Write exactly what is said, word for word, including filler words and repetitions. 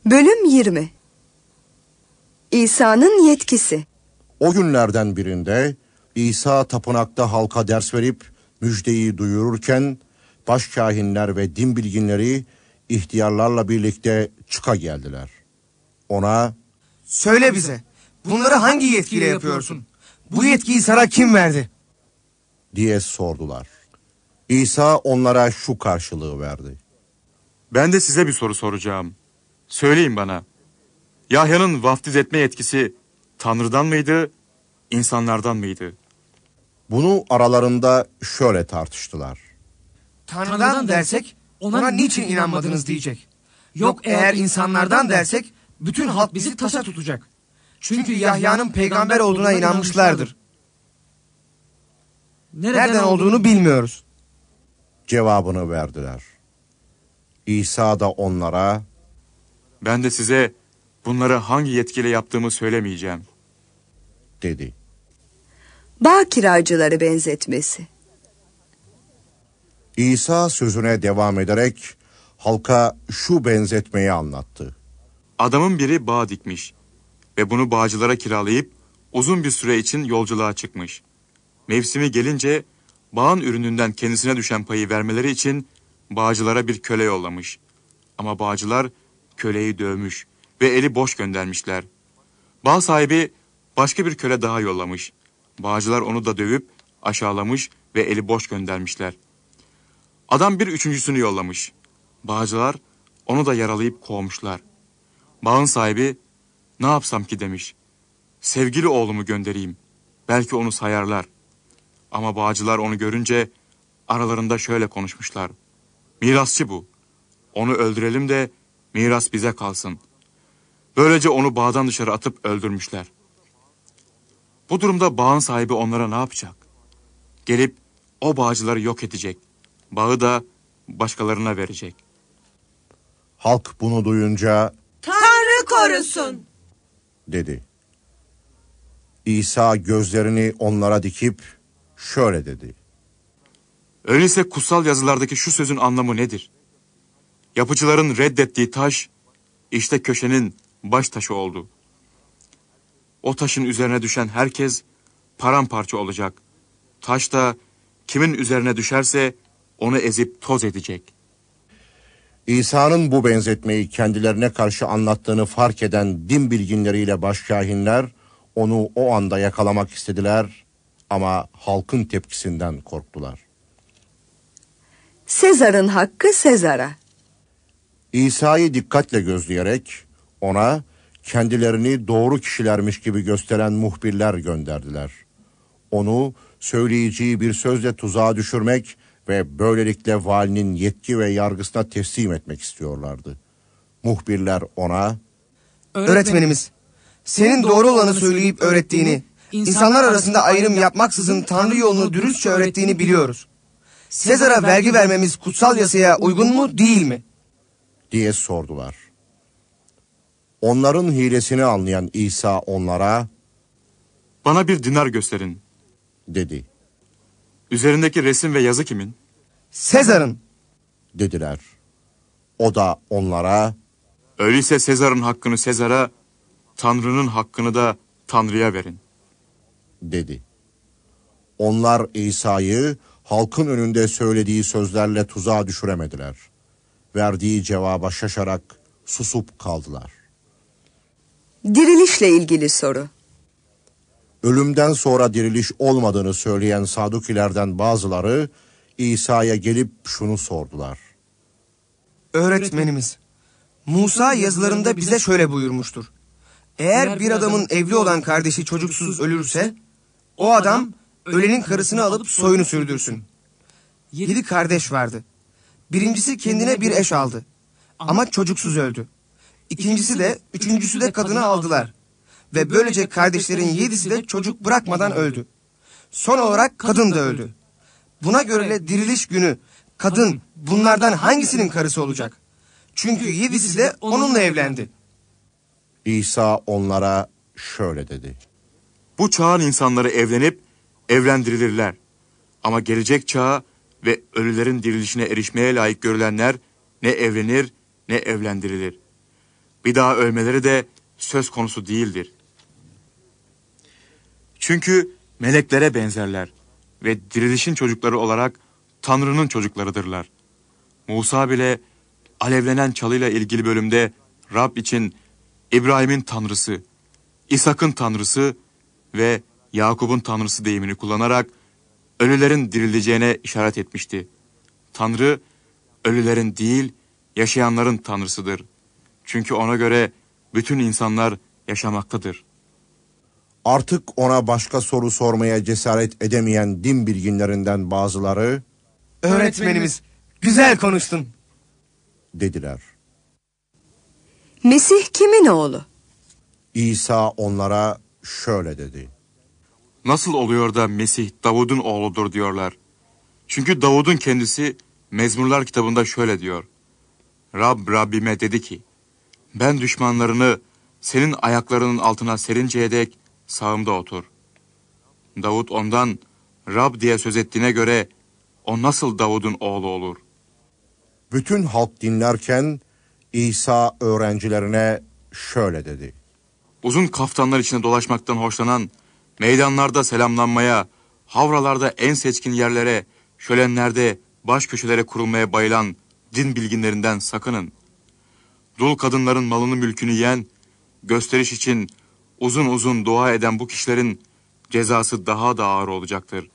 Bölüm yirmi. İsa'nın yetkisi. O günlerden birinde İsa tapınakta halka ders verip müjdeyi duyururken başkâhinler ve din bilginleri ihtiyarlarla birlikte çıka geldiler. Ona, "Söyle bize, bunları hangi yetkiyle yapıyorsun? Bu yetkiyi sana kim verdi?" diye sordular. İsa onlara şu karşılığı verdi. Ben de size bir soru soracağım. Söyleyin bana. Yahya'nın vaftiz etme yetkisi Tanrı'dan mıydı, insanlardan mıydı? Bunu aralarında şöyle tartıştılar. Tanrı'dan dersek ona niçin inanmadınız diyecek. Yok eğer insanlardan dersek bütün halk bizi taşa tutacak. Çünkü Yahya'nın peygamber olduğuna inanmışlardır. Nereden olduğunu bilmiyoruz. Cevabını verdiler. İsa da onlara, Ben de size bunları hangi yetkiyle yaptığımı söylemeyeceğim, dedi. Bağ kiracıları benzetmesi. İsa sözüne devam ederek halka şu benzetmeyi anlattı. Adamın biri bağ dikmiş ve bunu bağcılara kiralayıp uzun bir süre için yolculuğa çıkmış. Mevsimi gelince bağın ürününden kendisine düşen payı vermeleri için bağcılara bir köle yollamış. Ama bağcılar köleyi dövmüş ve eli boş göndermişler. Bağ sahibi başka bir köle daha yollamış. Bağcılar onu da dövüp aşağılamış ve eli boş göndermişler. Adam bir üçüncüsünü yollamış. Bağcılar onu da yaralayıp kovmuşlar. Bağın sahibi, ne yapsam ki demiş. Sevgili oğlumu göndereyim. Belki onu sayarlar. Ama bağcılar onu görünce aralarında şöyle konuşmuşlar. Mirasçı bu. Onu öldürelim de miras bize kalsın. Böylece onu bağdan dışarı atıp öldürmüşler. Bu durumda bağın sahibi onlara ne yapacak? Gelip o bağcıları yok edecek. Bağı da başkalarına verecek. Halk bunu duyunca, Tanrı korusun, dedi. İsa gözlerini onlara dikip şöyle dedi. Öyleyse kutsal yazılardaki şu sözün anlamı nedir? Yapıcıların reddettiği taş, işte köşenin baş taşı oldu. O taşın üzerine düşen herkes paramparça olacak. Taş da kimin üzerine düşerse onu ezip toz edecek. İsa'nın bu benzetmeyi kendilerine karşı anlattığını fark eden din bilginleriyle başkâhinler onu o anda yakalamak istediler ama halkın tepkisinden korktular. Sezar'ın hakkı Sezar'a. İsa'yı dikkatle gözleyerek ona kendilerini doğru kişilermiş gibi gösteren muhbirler gönderdiler. Onu söyleyeceği bir sözle tuzağa düşürmek ve böylelikle valinin yetki ve yargısına teslim etmek istiyorlardı. Muhbirler ona, Öğretmenimiz, senin doğru olanı söyleyip öğrettiğini, insanlar arasında ayrım yapmaksızın Tanrı yolunu dürüstçe öğrettiğini biliyoruz. Sezar'a vergi vermemiz kutsal yasaya uygun mu değil mi? diye sordular. Onların hilesini anlayan İsa onlara, Bana bir dinar gösterin, dedi. Üzerindeki resim ve yazı kimin? Sezar'ın, dediler. O da onlara, Öyleyse Sezar'ın hakkını Sezar'a, Tanrı'nın hakkını da Tanrı'ya verin, dedi. Onlar İsa'yı halkın önünde söylediği sözlerle tuzağa düşüremediler. Verdiği cevaba şaşarak susup kaldılar. Dirilişle ilgili soru. Ölümden sonra diriliş olmadığını söyleyen Sadukilerden bazıları İsa'ya gelip şunu sordular. öğretmenimiz, Musa yazılarında bize şöyle buyurmuştur. Eğer bir adamın evli olan kardeşi çocuksuz ölürse, o adam ölenin karısını alıp soyunu sürdürsün. Yedi kardeş vardı. Birincisi kendine bir eş aldı. Ama çocuksuz öldü. İkincisi de, üçüncüsü de kadını aldılar. Ve böylece kardeşlerin yedisi de çocuk bırakmadan öldü. Son olarak kadın da öldü. Buna göre diriliş günü kadın bunlardan hangisinin karısı olacak? Çünkü yedisi de onunla evlendi. İsa onlara şöyle dedi. Bu çağın insanları evlenip evlendirilirler. Ama gelecek çağa ve ölülerin dirilişine erişmeye layık görülenler ne evlenir ne evlendirilir. bir daha ölmeleri de söz konusu değildir. Çünkü meleklere benzerler ve dirilişin çocukları olarak Tanrı'nın çocuklarıdırlar. Musa bile alevlenen çalıyla ilgili bölümde Rab için İbrahim'in Tanrısı, İshak'ın Tanrısı ve Yakup'un Tanrısı deyimini kullanarak ölülerin dirileceğine işaret etmişti. Tanrı, ölülerin değil, yaşayanların Tanrısıdır. Çünkü ona göre bütün insanlar yaşamaktadır. Artık ona başka soru sormaya cesaret edemeyen din bilginlerinden bazıları Öğretmenimiz, güzel konuştun dediler. Mesih kimin oğlu? İsa onlara şöyle dedi. Nasıl oluyor da Mesih Davud'un oğludur diyorlar. Çünkü Davud'un kendisi Mezmurlar kitabında şöyle diyor. Rab Rabbime dedi ki, ben düşmanlarını senin ayaklarının altına serinceye dek sağımda otur. Davud ondan Rab diye söz ettiğine göre o nasıl Davud'un oğlu olur? Bütün halk dinlerken İsa öğrencilerine şöyle dedi. Uzun kaftanlar içinde dolaşmaktan hoşlanan, meydanlarda selamlanmaya, havralarda en seçkin yerlere, şölenlerde baş köşelere kurulmaya bayılan din bilginlerinden sakının. Dul kadınların malını mülkünü yiyen, gösteriş için uzun uzun dua eden bu kişilerin cezası daha da ağır olacaktır.